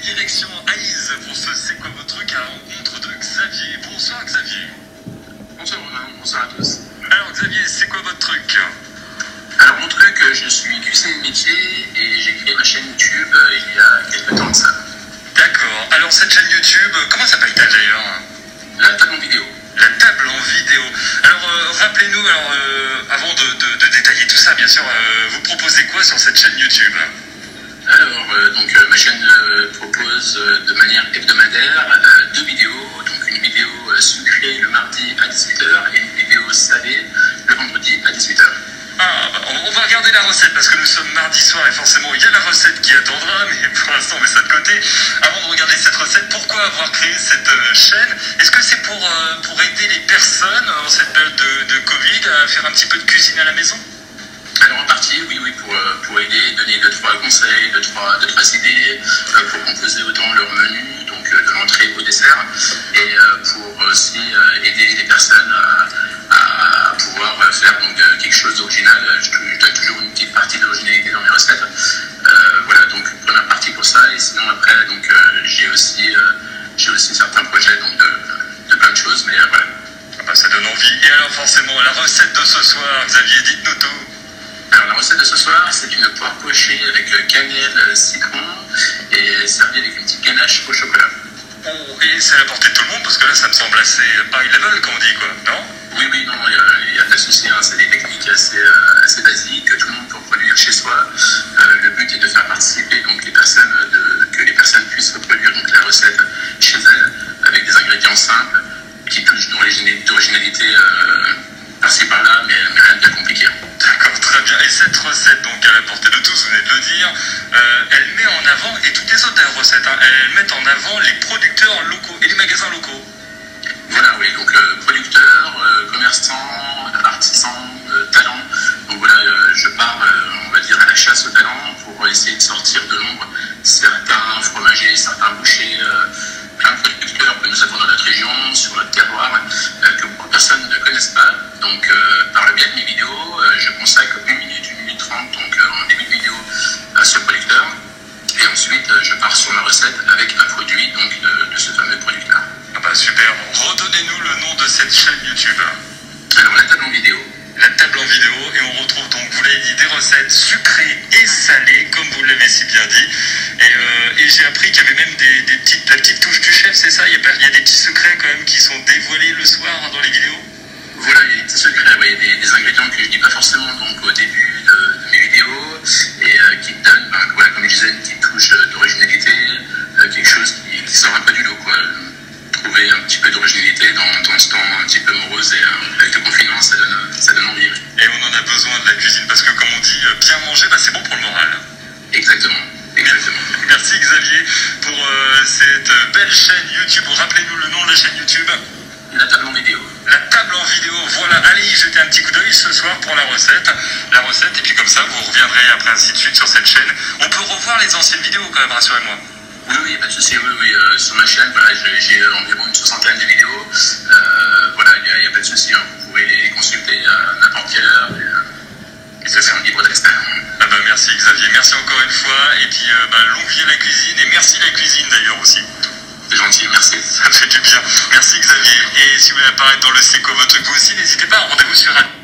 direction Aïs pour ce C'est quoi votre truc à la rencontre de Xavier. Bonsoir Xavier. Bonsoir Romain, bonsoir à tous. Alors Xavier, c'est quoi votre truc? Alors mon truc, je suis cuisinier de métier et j'ai créé ma chaîne YouTube il y a quelques temps de ça. D'accord. Alors cette chaîne YouTube, comment s'appelle-t-elle d'ailleurs? La table en vidéo. La table en vidéo. Alors rappelez-nous, avant de détailler tout ça, bien sûr, vous proposez quoi sur cette chaîne YouTube? Alors, ma chaîne propose de manière hebdomadaire 2 vidéos. Donc une vidéo sucrée le mardi à 18h et une vidéo salée le vendredi à 18h. Ah, bah, on va regarder la recette parce que nous sommes mardi soir et forcément il y a la recette qui attendra, mais pour l'instant on met ça de côté. Avant de regarder cette recette, pourquoi avoir créé cette chaîne? Est-ce que c'est pour aider les personnes en cette période de Covid à faire un petit peu de cuisine à la maison? Alors en partie, oui, pour aider, donner 2-3 conseils, 2-3 idées, pour composer autant leur menu, donc de l'entrée au dessert, et pour aussi aider les personnes à pouvoir faire donc, quelque chose d'original. Je donne toujours une petite partie d'originalité dans mes recettes. Voilà, donc première partie pour ça, et sinon après, donc j'ai aussi certains projets donc, de plein de choses, mais voilà. Ah bah, ça donne envie. Et alors forcément, la recette de ce soir, Xavier, dites-nous tout. Alors la recette de ce soir, c'est une poire pochée avec cannelle, citron et servie avec une petite ganache au chocolat. Oh, et c'est à la portée de tout le monde parce que là ça me semble assez high level comme on dit quoi, non? Oui, non, il n'y a pas de souci, hein, c'est des techniques assez basiques que tout le monde peut reproduire chez soi. Le but est de faire participer donc, que les personnes puissent reproduire donc, la recette chez elles avec des ingrédients simples qui touchent d'originalité par-ci par-là, mais rien de bien compliqué. D'accord, très bien. Et cette recette, donc à la portée de tous, vous venez de le dire, elle met en avant, et toutes les autres recettes, hein, elles mettent en avant les producteurs locaux et les magasins locaux. Voilà, oui, donc producteurs, commerçants, artisans, talents. Donc voilà, je pars, on va dire, à la chasse aux talents pour essayer de sortir de l'ombre certains fromagers, certains bouchers, plein de producteurs que nous avons dans notre région, sur notre terroir, que beaucoup de personnes ne connaissent pas. Donc par le biais de mes vidéos, je consacre 1 minute, 1 minute 30, donc en début de vidéo, à ce producteur. Et ensuite, je pars sur ma recette avec un produit donc, de ce fameux producteur. Ah bah super, redonnez-nous le nom de cette chaîne YouTube. Alors la table en vidéo. La table en vidéo, et on retrouve donc, vous l'avez dit, des recettes sucrées et salées, comme vous l'avez si bien dit. Et j'ai appris qu'il y avait même la petite touche du chef, c'est ça? Il y a des petits secrets quand même qui sont dévoilés le soir dans les vidéos? Voilà, il y a des petits secrets, il y a des ingrédients que je ne dis pas forcément donc, au début de mes vidéos et qui me donnent, voilà, comme je disais, une petite touche d'originalité, quelque chose qui sort un peu du lot, quoi. Trouver un petit peu d'originalité dans ce temps un petit peu morose et avec le confinement, ça donne envie. Et on en a besoin de la cuisine parce que comme on dit, bien manger, bah, c'est bon pour le moral. Exactement. Merci Xavier pour cette belle chaîne YouTube. Rappelez-nous le nom de la chaîne YouTube. La table en vidéo. La table en vidéo, voilà, allez y jeter un petit coup d'œil ce soir pour la recette, et puis comme ça vous reviendrez après ainsi de suite sur cette chaîne. On peut revoir les anciennes vidéos quand même, rassurez-moi. Oui, pas de souci, sur ma chaîne, voilà, j'ai environ une 60aine de vidéos, voilà, il n'y a pas de souci, hein, vous pouvez les consulter à n'importe quelle heure, et se faire un livre d'expert. Ah bah merci Xavier, merci encore une fois, et puis longue vie à la cuisine, et merci la cuisine d'ailleurs aussi. C'est gentil, merci. Ça fait du bien. Merci Xavier. Et si vous voulez apparaître dans le C'est quoi votre truc, vous aussi, n'hésitez pas, rendez-vous sur